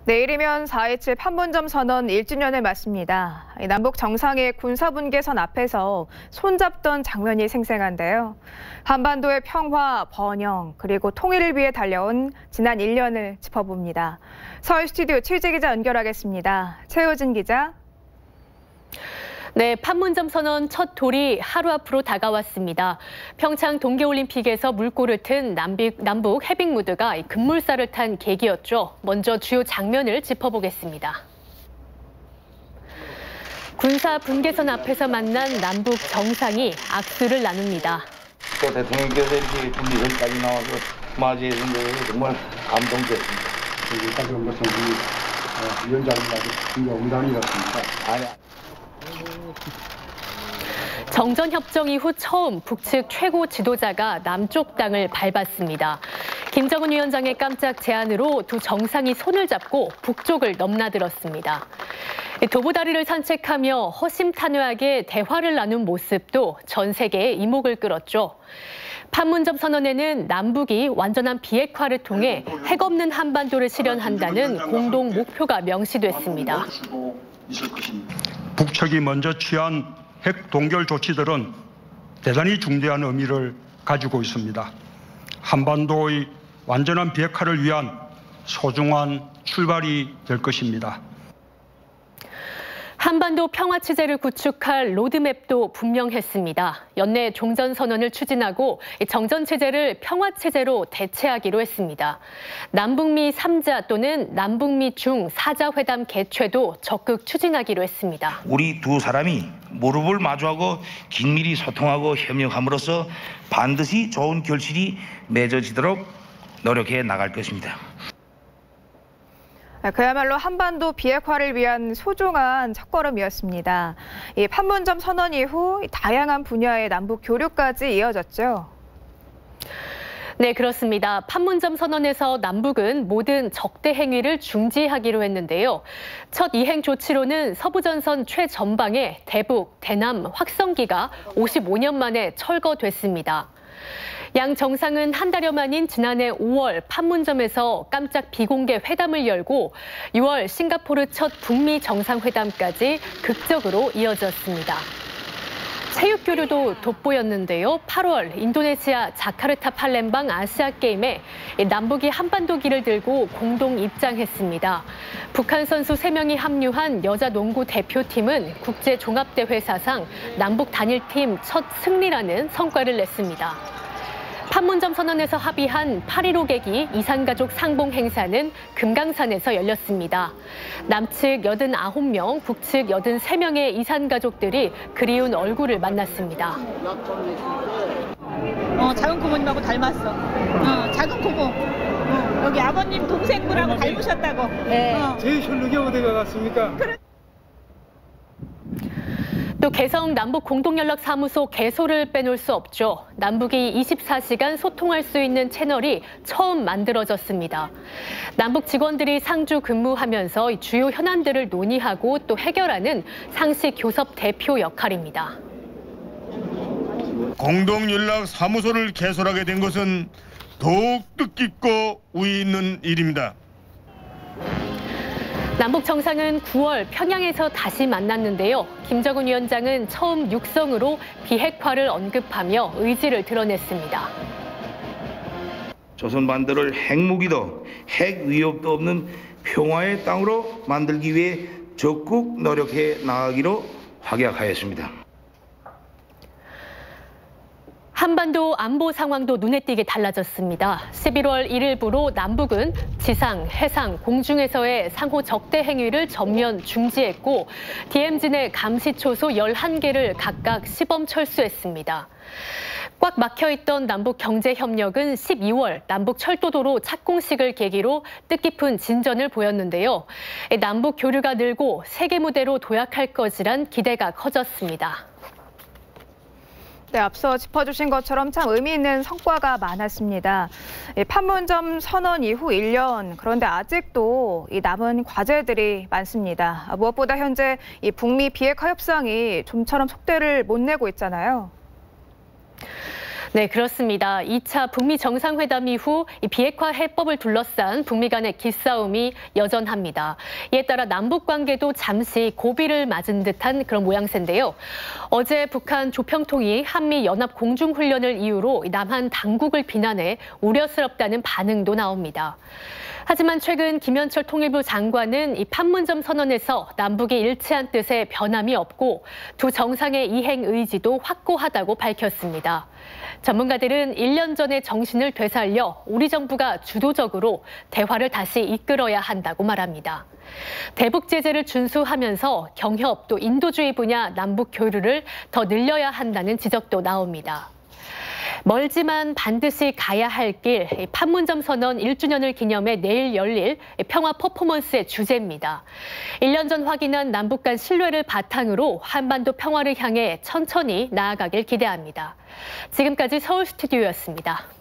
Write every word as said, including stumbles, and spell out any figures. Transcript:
내일이면 사 이십칠 판문점 선언 일 주년을 맞습니다. 남북 정상의 군사분계선 앞에서 손잡던 장면이 생생한데요. 한반도의 평화, 번영, 그리고 통일을 위해 달려온 지난 일 년을 짚어봅니다. 서울 스튜디오 취재 기자 연결하겠습니다. 최효진 기자. 네, 판문점 선언 첫 돌이 하루 앞으로 다가왔습니다. 평창 동계올림픽에서 물꼬를 튼 남북, 남북 해빙 무드가 급물살을 탄 계기였죠. 먼저 주요 장면을 짚어보겠습니다. 군사 분계선 앞에서 만난 남북 정상이 악수를 나눕니다. 또 대통령께서 이렇게 분리선까지 나와서 맞이해 준 거에 정말 감동적입니다. 여기까지 온 것은 우리 위원장님과 영담이 같습니다. 아니. 정전협정 이후 처음 북측 최고 지도자가 남쪽 땅을 밟았습니다. 김정은 위원장의 깜짝 제안으로 두 정상이 손을 잡고 북쪽을 넘나들었습니다. 도보다리를 산책하며 허심탄회하게 대화를 나눈 모습도 전 세계의 이목을 끌었죠. 판문점 선언에는 남북이 완전한 비핵화를 통해 핵 없는 한반도를 실현한다는 공동 목표가 명시됐습니다. 북측이 먼저 취한 핵 동결 조치들은 대단히 중대한 의미를 가지고 있습니다. 한반도의 완전한 비핵화를 위한 소중한 출발이 될 것입니다. 한반도 평화 체제를 구축할 로드맵도 분명했습니다. 연내 종전선언을 추진하고 정전 체제를 평화 체제로 대체하기로 했습니다. 남북미 삼 자 또는 남북미 중 사 자 회담 개최도 적극 추진하기로 했습니다. 우리 두 사람이 무릎을 마주하고 긴밀히 소통하고 협력함으로써 반드시 좋은 결실이 맺어지도록 노력해 나갈 것입니다. 그야말로 한반도 비핵화를 위한 소중한 첫걸음이었습니다. 이 판문점 선언 이후 다양한 분야의 남북 교류까지 이어졌죠. 네, 그렇습니다. 판문점 선언에서 남북은 모든 적대 행위를 중지하기로 했는데요. 첫 이행 조치로는 서부전선 최전방의 대북, 대남 확성기가 오십오 년 만에 철거됐습니다. 양 정상은 한 달여 만인 지난해 오월 판문점에서 깜짝 비공개 회담을 열고 유월 싱가포르 첫 북미 정상회담까지 극적으로 이어졌습니다. 체육교류도 돋보였는데요. 팔월 인도네시아 자카르타 팔렘방 아시아게임에 남북이 한반도 길을 들고 공동 입장했습니다. 북한 선수 세 명이 합류한 여자 농구 대표팀은 국제종합대회 사상 남북 단일팀 첫 승리라는 성과를 냈습니다. 판문점 선언에서 합의한 팔일오 계기 이산가족 상봉 행사는 금강산에서 열렸습니다. 남측 여든아홉 명, 북측 여든세 명의 이산가족들이 그리운 얼굴을 만났습니다. 어, 작은 고모님하고 닮았어. 어, 작은 고모. 어, 여기 아버님 동생분하고 닮으셨다고. 네. 어. 제 혈육이 어디가 갔습니까? 그래. 또 개성 남북공동연락사무소 개소를 빼놓을 수 없죠. 남북이 이십사 시간 소통할 수 있는 채널이 처음 만들어졌습니다. 남북 직원들이 상주 근무하면서 주요 현안들을 논의하고 또 해결하는 상시 교섭 대표 역할입니다. 공동연락사무소를 개설하게 된 것은 더욱 뜻깊고 우위 있는 일입니다. 남북 정상은 구월 평양에서 다시 만났는데요. 김정은 위원장은 처음 육성으로 비핵화를 언급하며 의지를 드러냈습니다. 조선반도를 핵무기도 핵 위협도 없는 평화의 땅으로 만들기 위해 적극 노력해 나가기로 확약하였습니다. 한반도 안보 상황도 눈에 띄게 달라졌습니다. 십일월 일일부로 남북은 지상, 해상, 공중에서의 상호 적대 행위를 전면 중지했고 디엠지 내 감시초소 열한 개를 각각 시범 철수했습니다. 꽉 막혀있던 남북 경제협력은 십이월 남북 철도도로 착공식을 계기로 뜻깊은 진전을 보였는데요. 남북 교류가 늘고 세계 무대로 도약할 것이란 기대가 커졌습니다. 네, 앞서 짚어주신 것처럼 참 의미 있는 성과가 많았습니다. 이 판문점 선언 이후 일 년, 그런데 아직도 이 남은 과제들이 많습니다. 무엇보다 현재 이 북미 비핵화 협상이 좀처럼 속도를 못 내고 있잖아요. 네, 그렇습니다. 이 차 북미 정상회담 이후 이 비핵화 해법을 둘러싼 북미 간의 기싸움이 여전합니다. 이에 따라 남북 관계도 잠시 고비를 맞은 듯한 그런 모양새인데요. 어제 북한 조평통이 한미 연합 공중훈련을 이유로 남한 당국을 비난해 우려스럽다는 반응도 나옵니다. 하지만 최근 김현철 통일부 장관은 이 판문점 선언에서 남북이 일치한 뜻에 변함이 없고 두 정상의 이행 의지도 확고하다고 밝혔습니다. 전문가들은 일 년 전의 정신을 되살려 우리 정부가 주도적으로 대화를 다시 이끌어야 한다고 말합니다. 대북 제재를 준수하면서 경협 또 인도주의 분야 남북 교류를 더 늘려야 한다는 지적도 나옵니다. 멀지만 반드시 가야 할 길, 판문점 선언 일 주년을 기념해 내일 열릴 평화 퍼포먼스의 주제입니다. 일 년 전 확인한 남북 간 신뢰를 바탕으로 한반도 평화를 향해 천천히 나아가길 기대합니다. 지금까지 서울 스튜디오였습니다.